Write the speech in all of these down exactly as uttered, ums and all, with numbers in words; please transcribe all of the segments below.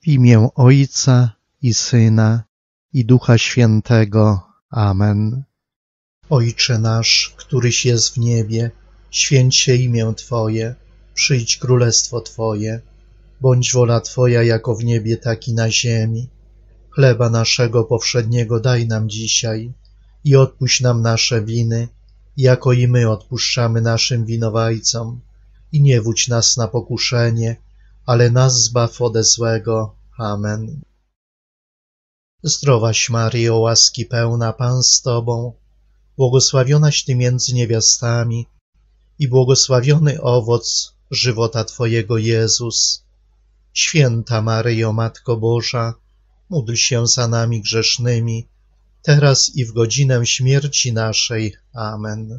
W imię Ojca i Syna, i Ducha Świętego. Amen. Ojcze nasz, któryś jest w niebie, święć się imię Twoje, przyjdź królestwo Twoje, bądź wola Twoja jako w niebie, tak i na ziemi. Chleba naszego powszedniego daj nam dzisiaj i odpuść nam nasze winy, jako i my odpuszczamy naszym winowajcom. I nie wódź nas na pokuszenie, ale nas zbaw ode złego. Amen. Zdrowaś Maryjo, łaski pełna, Pan z Tobą, błogosławionaś Ty między niewiastami i błogosławiony owoc żywota Twojego, Jezus. Święta Maryjo, Matko Boża, módl się za nami grzesznymi, teraz i w godzinę śmierci naszej. Amen.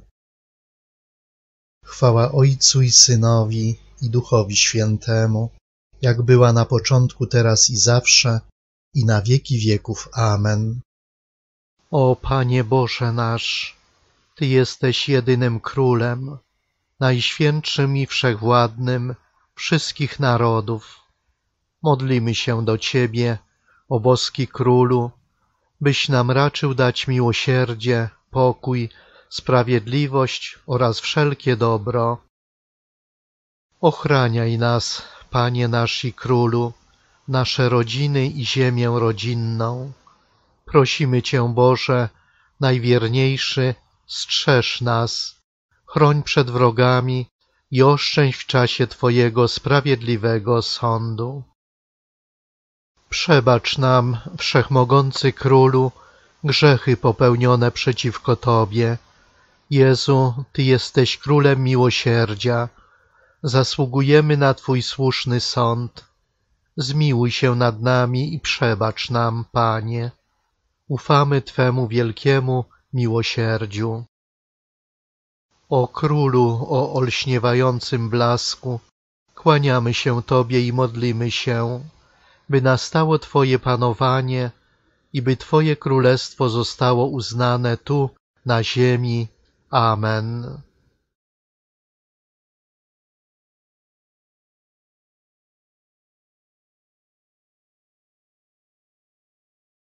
Chwała Ojcu i Synowi, i Duchowi Świętemu, jak była na początku, teraz i zawsze, i na wieki wieków. Amen. O Panie Boże nasz, Ty jesteś jedynym Królem, najświętszym i wszechwładnym wszystkich narodów. Modlimy się do Ciebie, o boski Królu, byś nam raczył dać miłosierdzie, pokój, sprawiedliwość oraz wszelkie dobro. Ochraniaj nas, Panie nasz i Królu, nasze rodziny i ziemię rodzinną. Prosimy Cię, Boże, najwierniejszy, strzeż nas, chroń przed wrogami i oszczędź w czasie Twojego sprawiedliwego sądu. Przebacz nam, Wszechmogący Królu, grzechy popełnione przeciwko Tobie. Jezu, Ty jesteś Królem miłosierdzia. Zasługujemy na Twój słuszny sąd. Zmiłuj się nad nami i przebacz nam, Panie. Ufamy Twemu wielkiemu miłosierdziu. O Królu, o olśniewającym blasku, kłaniamy się Tobie i modlimy się, by nastało Twoje panowanie i by Twoje królestwo zostało uznane tu, na ziemi. Amen.